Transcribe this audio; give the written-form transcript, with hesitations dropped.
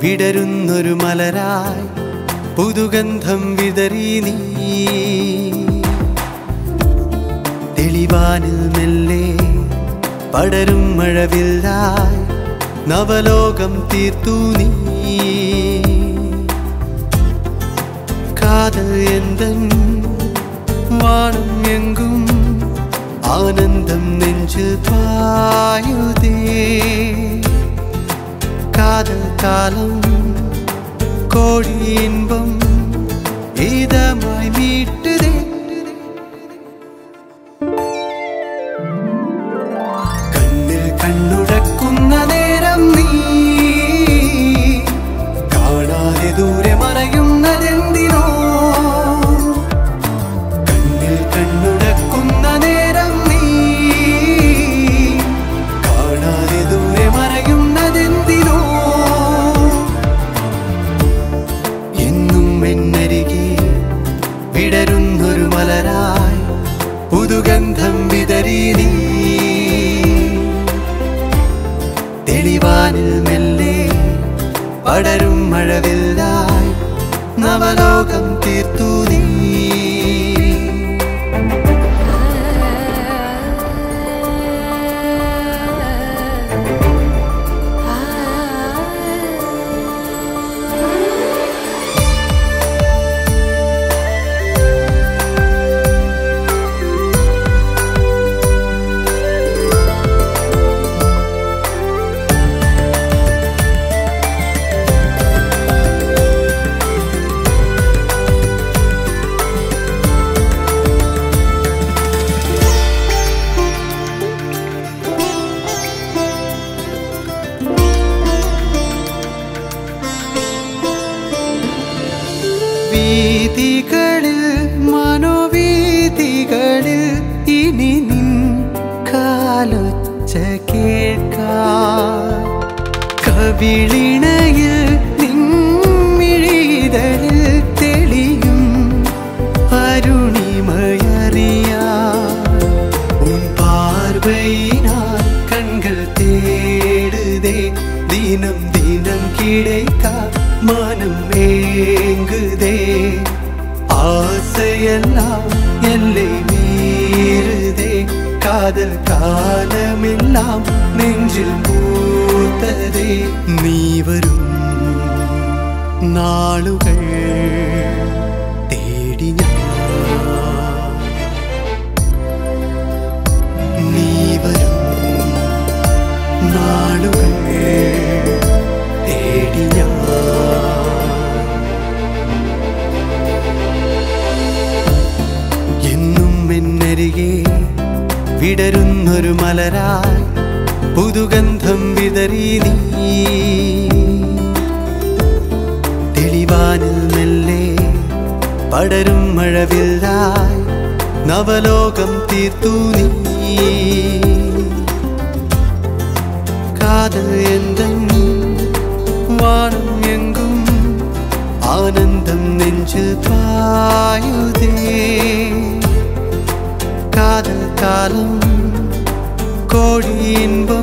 വിടരുന്നൊരു മലരായി പുതുഗന്ധം വിതറി നീ തെളിവാനിൽ മെല്ലെ പടരും മഴവില്ലായി നവലോകം തീർത്തു നീ കാതൽ എന്തൻ വാണം എങ്കും ആനന്ദം നെഞ്ചിൽ പായുതേ കാതൽ കാലം കോടി ഇൻപം ഇതമായി മീട്ടുതേ കണ്ണിൽ കണ്ണുടക്കുന്ന നേരം നീ കാണാതെ ദൂരെ മറയുന്നതെന്തിനോ കണ്ണിൽ കണ്ണുടക്കുന്ന നേരം നീ കാണാതെ ദൂരെ മറയുന്നതെന്തിനോ എന്നും എന്നരികെ വിടരുന്നൊരു മലരായി പുതുഗന്ധം വിതറി നീ തെളിവാനിൽ മെല്ലെ പടരും മഴവില്ലായി നവലോകം തീർത്തു നീ വീതികളിൽ മനോവീതികളിൽ ഇനി നിൻ കാലൊച്ച കേൾക്കാം കവിളിണയിൽ നിൻമിഴിതളിൽ തെളിയും അരുണിമയറിയാൻ ഉൻ പാർവയിനാൽ കൺകൾ തേടുതേ ദിനം ദിനം கிடைக்காம மனம் ஏங்குதே ஆசையெல்லாம் எல்லை மீறுதே காதல் காலமெல்லாம் நெஞ்சில் மூத்ததே நீ வரும் நாளுகள் தேடி நீ வரும் நாளுகள் தேடி എന്നും എന്നരികെ വിടരുന്നൊരു മലരായി പുതുഗന്ധം വിതറി നീ തെളിവാനിൽ മെല്ലെ പടരും മഴവില്ലായി നവലോകം തീർത്തു നീ കാതൽ എന്തൻ വാണം എങ്കും ആനന്ദം നെഞ്ചിൽ പായുതേ കാതൽ കാലം കോടി ഇൻപം